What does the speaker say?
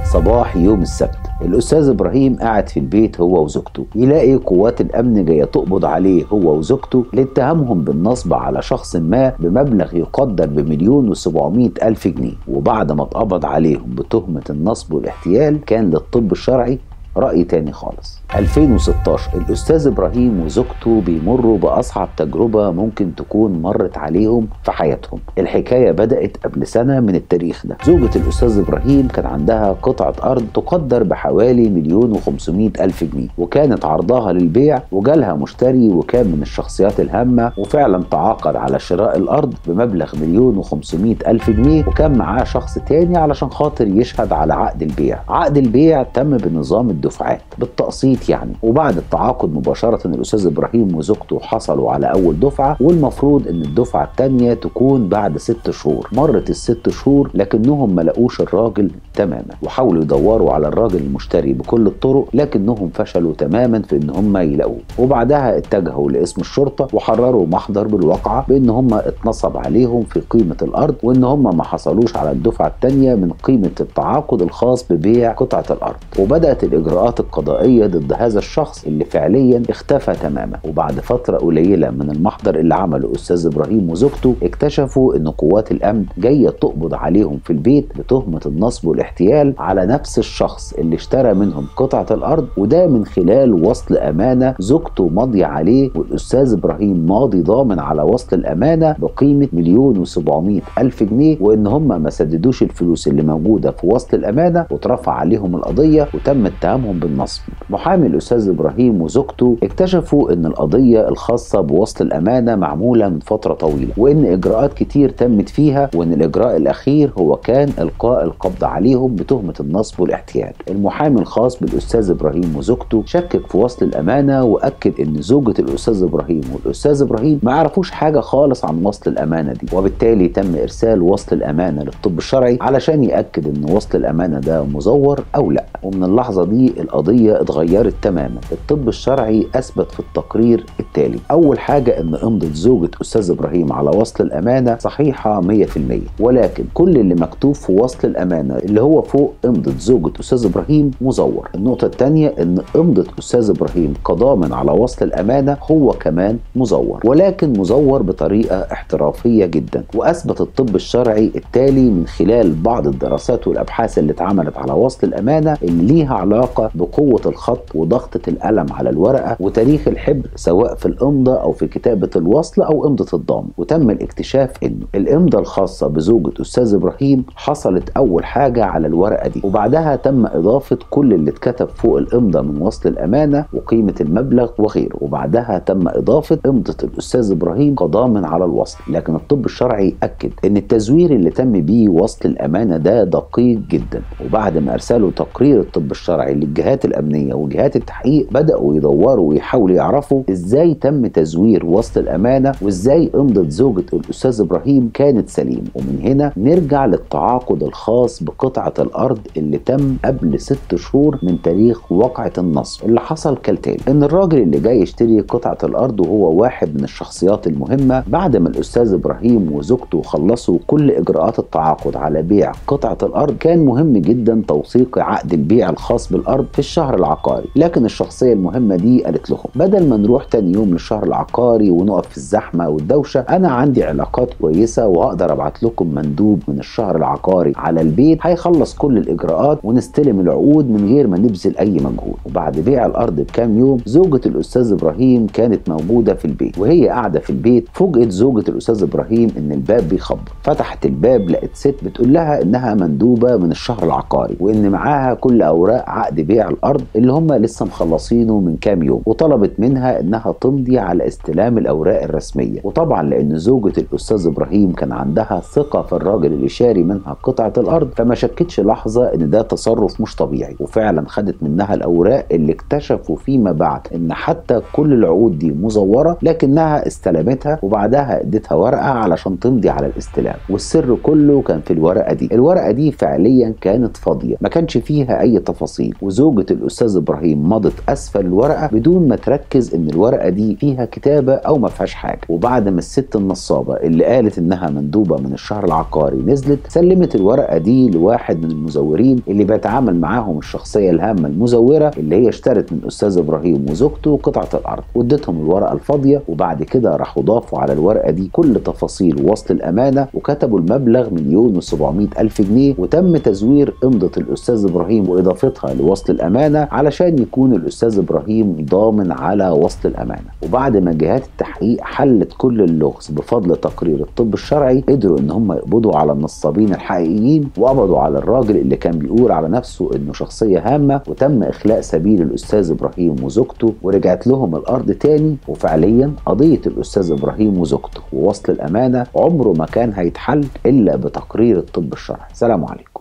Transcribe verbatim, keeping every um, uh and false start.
صباح يوم السبت، الأستاذ إبراهيم قاعد في البيت هو وزوجته، يلاقي قوات الأمن جاية تقبض عليه هو وزوجته لاتهامهم بالنصب على شخص ما بمبلغ يقدر بمليون وسبعمائة ألف جنيه. وبعد ما اتقبض عليهم بتهمة النصب والاحتيال كان للطب الشرعي رأي تاني خالص. ألفين وستاشر الأستاذ إبراهيم وزوجته بيمروا بأصعب تجربة ممكن تكون مرت عليهم في حياتهم. الحكاية بدأت قبل سنة من التاريخ ده. زوجة الأستاذ إبراهيم كان عندها قطعة أرض تقدر بحوالي مليون وخمسمائة ألف جنيه، وكانت عرضها للبيع وجالها مشتري وكان من الشخصيات الهامة، وفعلا تعاقد على شراء الأرض بمبلغ مليون وخمسمائة ألف جنيه، وكان معاه شخص تاني علشان خاطر يشهد على عقد البيع. عقد البيع تم بنظام الدفعات بالتقسيط يعني، وبعد التعاقد مباشرة الأستاذ إبراهيم وزوجته حصلوا على أول دفعة، والمفروض إن الدفعة الثانية تكون بعد ست شهور. مرت الست شهور لكنهم ما لقوش الراجل تماما، وحاولوا يدوروا على الراجل المشتري بكل الطرق لكنهم فشلوا تماما في إن هم يلاقوه. وبعدها اتجهوا لاسم الشرطة وحرروا محضر بالواقعة بإن هم اتنصب عليهم في قيمة الأرض، وإن هم ما حصلوش على الدفعة الثانية من قيمة التعاقد الخاص ببيع قطعة الأرض. وبدأت الإجراءات القضائية ضد هذا الشخص اللي فعليا اختفى تماما. وبعد فترة قليلة من المحضر اللي عمله أستاذ إبراهيم وزوجته اكتشفوا إن قوات الأمن جاية تقبض عليهم في البيت بتهمة النصب والاحتيال على نفس الشخص اللي اشترى منهم قطعة الأرض، وده من خلال وصل أمانة زوجته ماضية عليه، والأستاذ إبراهيم ماضي ضامن على وصل الأمانة بقيمة مليون وسبعمائة ألف جنيه، وإن هم ما سددوش الفلوس اللي موجودة في وصل الأمانة واترفع عليهم القضية وتم اتهامهم بالنصب. محامي الأستاذ إبراهيم وزوجته اكتشفوا إن القضية الخاصة بوصل الأمانة معمولة من فترة طويلة، وإن إجراءات كتير تمت فيها، وإن الإجراء الأخير هو كان إلقاء القبض عليهم بتهمة النصب والاحتيال. المحامي الخاص بالأستاذ إبراهيم وزوجته شكك في وصل الأمانة وأكد إن زوجة الأستاذ إبراهيم والأستاذ إبراهيم ما عرفوش حاجة خالص عن وصل الأمانة دي، وبالتالي تم إرسال وصل الأمانة للطب الشرعي علشان يأكد إن وصل الأمانة ده مزور أو لا. ومن اللحظة دي القضية اتغيرت تماما. الطب الشرعي أثبت في التقرير التالي: أول حاجة إن إمضة زوجة أستاذ إبراهيم على وصل الأمانة صحيحة مية في المية، ولكن كل اللي مكتوب في وصل الأمانة اللي هو فوق إمضة زوجة أستاذ إبراهيم مزور. النقطة الثانية إن إمضة أستاذ إبراهيم كضامن على وصل الأمانة هو كمان مزور، ولكن مزور بطريقة احترافية جدا. وأثبت الطب الشرعي التالي من خلال بعض الدراسات والأبحاث اللي اتعملت على وصل الأمانة اللي ليها علاقة بقوة الخط وضغطة القلم على الورقة وتاريخ الحبر سواء في الإمضة أو في كتابة الوصل أو إمضة الضامن. وتم الاكتشاف إنه الإمضة الخاصة بزوجة أستاذ إبراهيم حصلت أول حاجة على الورقة دي، وبعدها تم إضافة كل اللي اتكتب فوق الإمضة من وصل الأمانة وقيمة المبلغ وغيره، وبعدها تم إضافة إمضة الأستاذ إبراهيم كضامن على الوصل. لكن الطب الشرعي أكد إن التزوير اللي تم بيه وصل الأمانة ده دقيق جدا. وبعد ما أرسلوا تقرير الطب الشرعي للجهات الأمنية وجهات التحقيق بدأوا يدوروا ويحاولوا يعرفوا إزاي تم تزوير وصل الأمانة وإزاي إمضة زوجة الأستاذ إبراهيم كانت سليمة. ومن هنا نرجع للتعاقد الخاص بقطعة الأرض اللي تم قبل ست شهور من تاريخ وقعة النصب. اللي حصل كالتالي: إن الراجل اللي جاي يشتري قطعة الأرض وهو واحد من الشخصيات المهمة، بعد ما الأستاذ إبراهيم وزوجته خلصوا كل إجراءات التعاقد على بيع قطعة الأرض، كان مهم جدا توثيق عقد البيع الخاص بالأرض في الشهر العقاري. لكن الشخصية المهمة دي قالت لهم: بدل ما نروح تاني يوم للشهر العقاري ونقف في الزحمة والدوشة، أنا عندي علاقات كويسة وهقدر أبعت لكم مندوب من الشهر العقاري على البيت هيخلص كل الإجراءات ونستلم العقود من غير ما نبذل أي مجهود. وبعد بيع الأرض بكام يوم زوجة الأستاذ إبراهيم كانت موجودة في البيت، وهي قاعدة في البيت فوجئت زوجة الأستاذ إبراهيم إن الباب بيخبط. فتحت الباب لقت ست بتقول لها إنها مندوبة من الشهر العقاري وإن معاها كل أوراق عقد بيع الأرض اللي هم لسه مخلصينه من كام يوم، وطلبت منها إنها تمضي على استلام الأوراق الرسمية. وطبعا لأن زوجة الأستاذ إبراهيم كان عندها ثقة في الراجل اللي شاري منها قطعة الأرض فما شكتش لحظة إن ده تصرف مش طبيعي، وفعلا خدت منها الأوراق اللي اكتشفوا فيما بعد إن حتى كل العقود دي مزورة، لكنها استلمتها وبعدها اديتها ورقة علشان تمضي على الاستلام. والسر كله كان في الورقة دي. الورقة دي فعليا كانت فاضية ما كانش فيها أي تفاصيل، وزوجة الاستاذ ابراهيم مضت اسفل الورقة بدون ما تركز ان الورقة دي فيها كتابة او ما فيهاش حاجة. وبعد ما الست النصابة اللي قالت انها مندوبة من الشهر العقاري نزلت، سلمت الورقة دي لواحد من المزورين اللي بيتعامل معاهم الشخصية الهامة المزورة اللي هي اشترت من الاستاذ ابراهيم وزوجته قطعة الارض، وادتهم الورقة الفاضية. وبعد كده راحوا ضافوا على الورقة دي كل تفاصيل وصل الامانة وكتبوا المبلغ مليون وسبعمائة الف جنيه، وتم تزوير امضة الاستاذ ابراهيم واضافتها لوصل الامانة علشان يكون الاستاذ ابراهيم ضامن على وصل الامانة. وبعد ما جهات التحقيق حلت كل اللغز بفضل تقرير الطب الشرعي، قدروا ان هم يقبضوا على النصابين الحقيقيين وقبضوا على الراجل اللي كان بيقول على نفسه انه شخصية هامة، وتم اخلاء سبيل الاستاذ ابراهيم وزوجته ورجعت لهم الارض تاني. وفعليا قضية الاستاذ ابراهيم وزوجته ووصل الامانة عمره ما كان هيتحل الا بتقرير الطب الشرعي. سلام عليكم.